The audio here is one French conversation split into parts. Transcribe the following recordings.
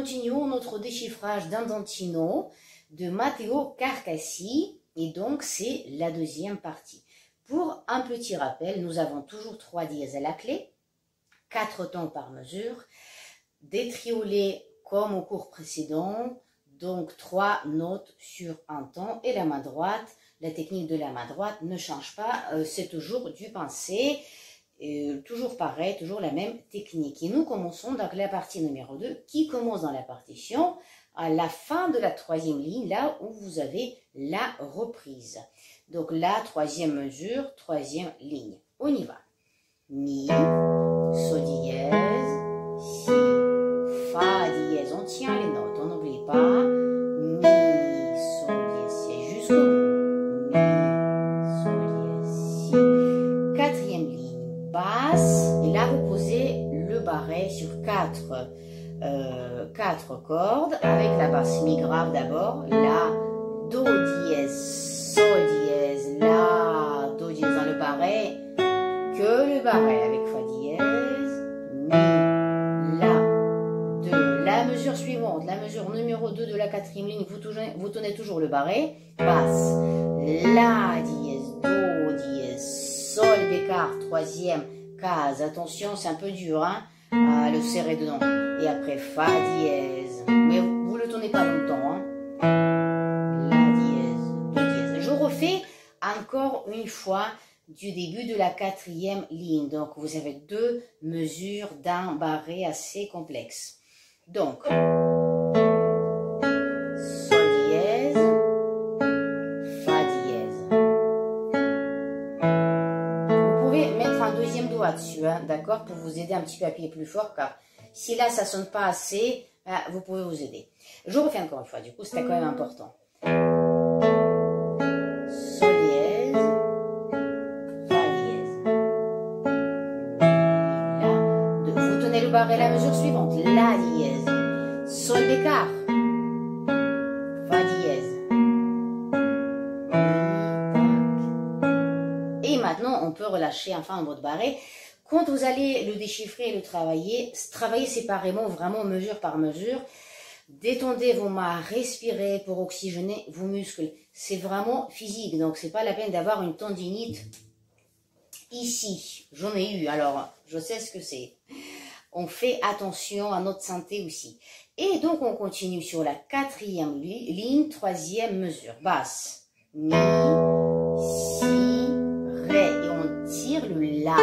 continuons notre déchiffrage d'Andantino de Matteo Carcassi et donc c'est la deuxième partie. Pour un petit rappel, nous avons toujours 3 dièses à la clé, 4 tons par mesure, des triolets comme au cours précédent, donc 3 notes sur un ton et la main droite. La technique de la main droite ne change pas, c'est toujours du pincé. Toujours pareil, toujours la même technique. Et nous commençons donc la partie numéro 2 qui commence dans la partition à la fin de la 3e ligne, là où vous avez la reprise. Donc la 3e mesure, 3e ligne. On y va. Mi, sol dièse, si, fa dièse. On tient les notes, on n'oublie pas. Mi, sol dièse, c'est jusqu'au bout. Mi, sol dièse, si. 4e ligne. Basse, et là vous posez le barré sur 4 cordes avec la basse mi grave d'abord, la, do dièse, sol dièse, la, do dièse dans le barré, que le barré avec fa dièse, mi, la, 2, la mesure suivante, la mesure numéro 2 de la 4e ligne, vous tenez toujours le barré, basse, la dièse, do dièse, sol d'écart, 3e case, attention c'est un peu dur hein, à le serrer dedans, et après fa dièse, mais vous le tournez pas longtemps, hein. La dièse, do dièse, je refais encore une fois du début de la 4e ligne, donc vous avez 2 mesures d'un barré assez complexe, donc dessus, hein, d'accord, pour vous aider un petit peu à appuyer plus fort, car si là ça sonne pas assez, vous pouvez vous aider. Je refais encore une fois, du coup c'était quand même important. Sol dièse, fa dièse, la, vous tenez le barré, la mesure suivante, la dièse, sol d'écart, fa dièse, et maintenant on peut relâcher enfin en mode barré. Quand vous allez le déchiffrer et le travailler séparément, vraiment mesure par mesure. Détendez vos mains, respirez pour oxygéner vos muscles. C'est vraiment physique, donc c'est pas la peine d'avoir une tendinite ici. J'en ai eu, alors je sais ce que c'est. On fait attention à notre santé aussi. Et donc on continue sur la 4e ligne, 3e mesure. Basse, mi, si, ré. Et on tire le la.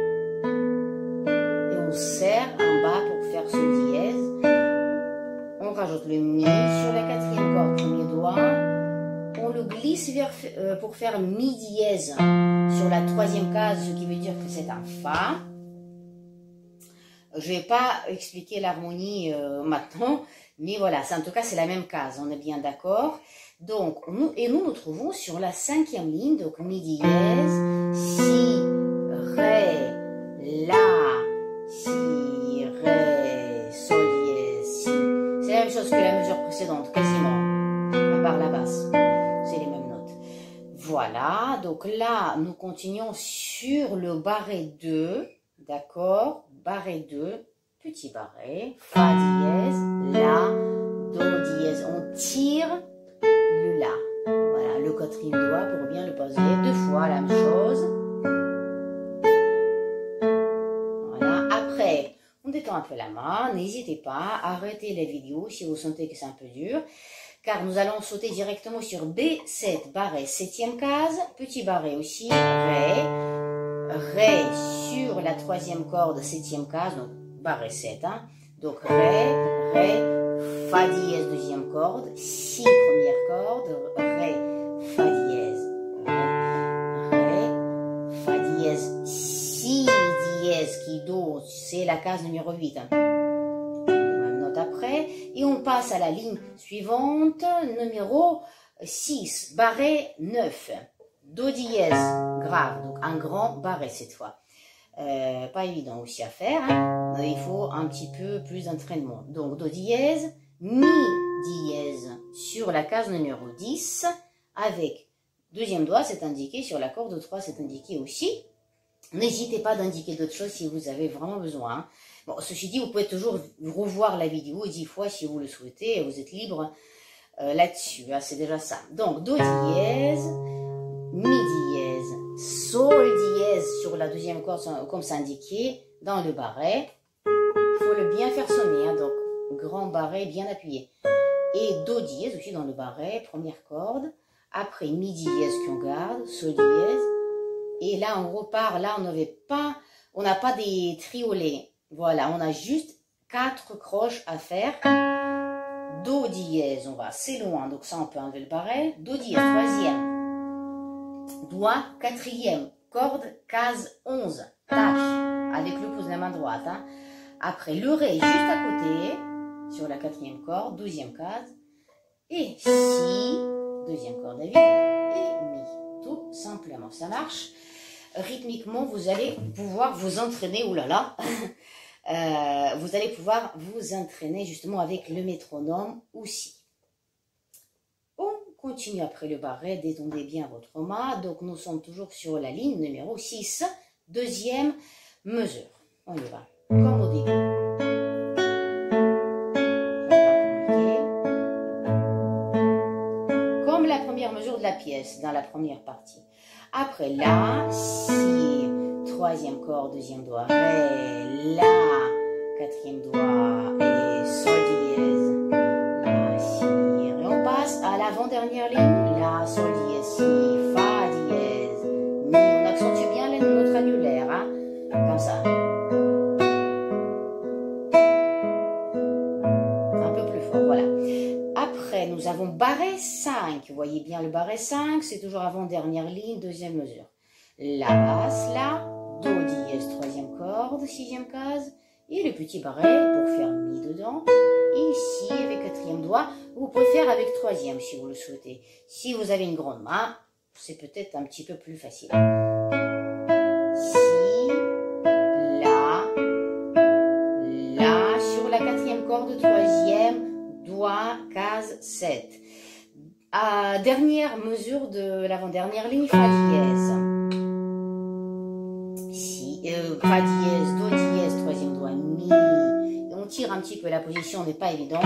On serre en bas pour faire sol dièse, on rajoute le mi sur la 4e corde, premier doigt, on le glisse pour faire mi dièse sur la 3e case, ce qui veut dire que c'est un fa. Je vais pas expliquer l'harmonie maintenant, mais voilà, en tout cas c'est la même case, on est bien d'accord. Donc nous trouvons sur la 5e ligne, donc mi dièse, si, ré, la, si, ré, sol dièse, si. C'est la même chose que la mesure précédente, quasiment, à part la basse. C'est les mêmes notes. Voilà, donc là, nous continuons sur le barré 2, d'accord, barré 2, petit barré, fa dièse, la, do dièse. On tire le la. Voilà, le 4e doigt pour bien le poser. 2 fois la même chose. On détend un peu la main, n'hésitez pas, arrêtez la vidéo si vous sentez que c'est un peu dur, car nous allons sauter directement sur B7, barré 7e case, petit barré aussi, ré, ré sur la 3e corde, 7e case, donc barré 7, hein, donc ré, ré, fa dièse, 2e corde, si, première corde, ré, fa dièse, ré, fa dièse, si dièse, qui do, c'est la case numéro 8. Hein. Même note après. Et on passe à la ligne suivante, numéro 6, barré 9. Do dièse, grave, donc un grand barré cette fois. Pas évident aussi à faire, hein. Il faut un petit peu plus d'entraînement. Donc do dièse, mi dièse sur la case numéro 10, avec 2e doigt, c'est indiqué, sur la corde 3, c'est indiqué aussi. N'hésitez pas d'indiquer d'autres choses si vous avez vraiment besoin. Bon, ceci dit, vous pouvez toujours revoir la vidéo 10 fois si vous le souhaitez, vous êtes libre là-dessus, hein, c'est déjà ça. Donc, Do dièse, Mi dièse, Sol dièse sur la deuxième corde, comme c'est indiqué dans le barré. Il faut le bien faire sonner, hein, donc grand barré bien appuyé. Et Do dièse aussi dans le barré, première corde. Après Mi dièse qu'on garde, Sol dièse. Et là on repart, là on n'a pas des triolets. Voilà, on a juste 4 croches à faire. Do dièse, on va assez loin, donc ça on peut enlever le barré. Do dièse, troisième. Doigt, quatrième. Corde, case 11. Tac, avec le pouce de la main droite. Hein. Après le Ré juste à côté, sur la quatrième corde, deuxième case. Et Si, deuxième corde à vide. Et Mi, tout simplement, ça marche. Rythmiquement, vous allez pouvoir vous entraîner, oulala, vous allez pouvoir vous entraîner justement avec le métronome aussi. On continue après le barré, détendez bien votre main. Donc nous sommes toujours sur la ligne numéro 6, deuxième mesure. On y va, comme au début. Comme la première mesure de la pièce, dans la première partie. Après La, Si, troisième corde, deuxième doigt, Ré, La, quatrième doigt et Sol dièse, La, Si, Ré. On passe à l'avant-dernière ligne, La, Sol dièse, Si, Fa dièse, Mi. On accentue bien notre annulaire, hein, comme ça. Un peu plus fort, voilà. Après, nous avons barré 5. Vous voyez bien le barré 5, c'est toujours avant-dernière ligne, deuxième mesure. La basse, La, Do dièse, troisième corde, sixième case. Et le petit barré pour faire Mi dedans. Et ici, avec quatrième doigt, vous pouvez faire avec troisième si vous le souhaitez. Si vous avez une grande main, c'est peut-être un petit peu plus facile. Si, La, La, sur la quatrième corde, troisième, doigt, case 7. Dernière mesure de l'avant-dernière ligne, Fa dièse. Si, Fa dièse, Do dièse, troisième doigt, Mi. Et on tire un petit peu, la position n'est pas évidente.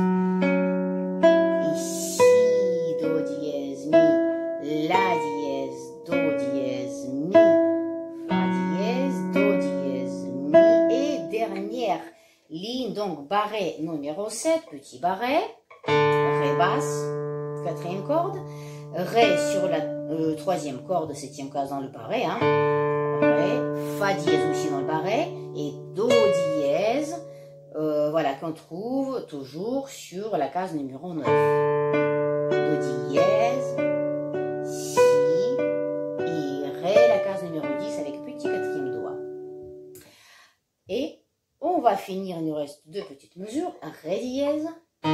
Ici, Do dièse, Mi, La dièse, Do dièse, Mi, Fa dièse, Do dièse, Mi. Et dernière ligne, donc barré numéro 7, petit barré, Ré basse, quatrième corde, Ré sur la troisième corde, septième case dans le barré, hein, Ré, Fa dièse aussi dans le barré, et Do dièse, voilà, qu'on trouve toujours sur la case numéro 9. Do dièse, Si, et Ré, la case numéro 10 avec petit quatrième doigt. Et on va finir, il nous reste 2 petites mesures. Ré dièse,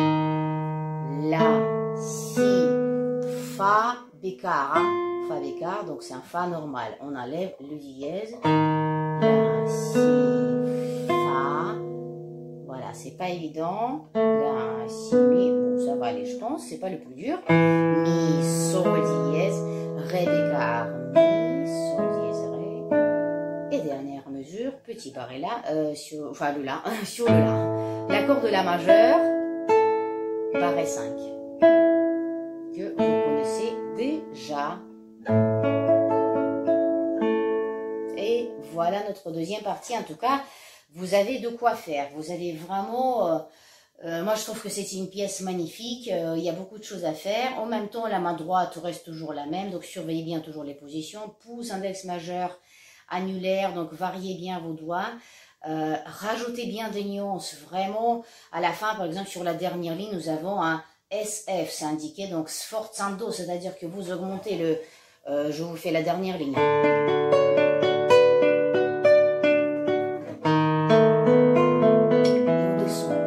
La, Si, Fa, Bécard. Hein, Fa, Bécard, donc c'est un Fa normal. On enlève le dièse. La, Si, Fa. Voilà, c'est pas évident. La, Si, Mi. Bon, ça va aller, je pense. C'est pas le plus dur. Mi, Sol dièse, Ré, Bécard. Mi, Sol dièse, Ré. Et dernière mesure, petit barré là, enfin le La, sur le La. L'accord de La majeur, barré 5, que vous connaissez déjà. Et voilà notre deuxième partie. En tout cas, vous avez de quoi faire. Vous avez vraiment... moi, je trouve que c'est une pièce magnifique. Il y a beaucoup de choses à faire. En même temps, la main droite reste toujours la même. Donc, surveillez bien toujours les positions. Pouce, index majeur, annulaire, donc variez bien vos doigts, rajoutez bien des nuances, vraiment, à la fin, par exemple, sur la dernière ligne, nous avons un SF, c'est indiqué, donc sforzando, c'est-à-dire que vous augmentez le, je vous fais la dernière ligne. Et on descend.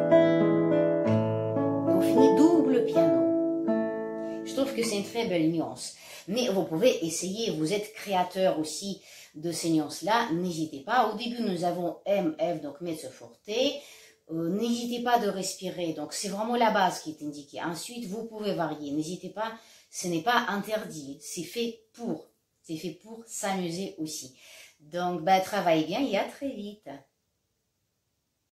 Et on finit double piano. Je trouve que c'est une très belle nuance. Mais vous pouvez essayer, vous êtes créateur aussi de ces nuances-là, n'hésitez pas. Au début, nous avons M, F, donc mezzo forte. N'hésitez pas de respirer, donc c'est vraiment la base qui est indiquée. Ensuite, vous pouvez varier, n'hésitez pas, ce n'est pas interdit, c'est fait pour s'amuser aussi. Donc, travaillez bien et à très vite.